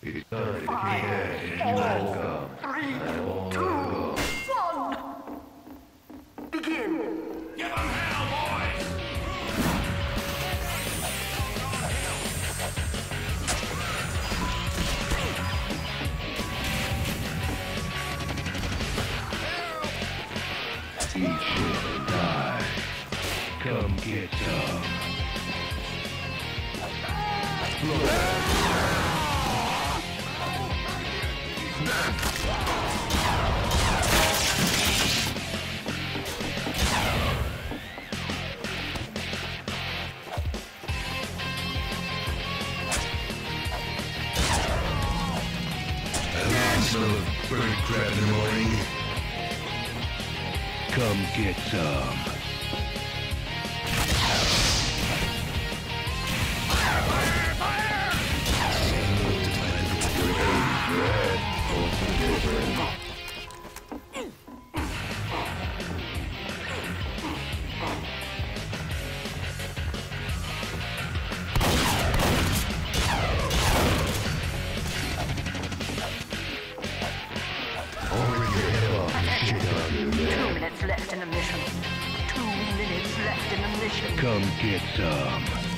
It's time to get in Nukem. 3, 2, 1. Begin. Give 'em hell, boys! Eat shit or die. Come get some. Smell of bird crap in the morning. Come get some. Left in the mission. 2 minutes left in the mission. Come get some.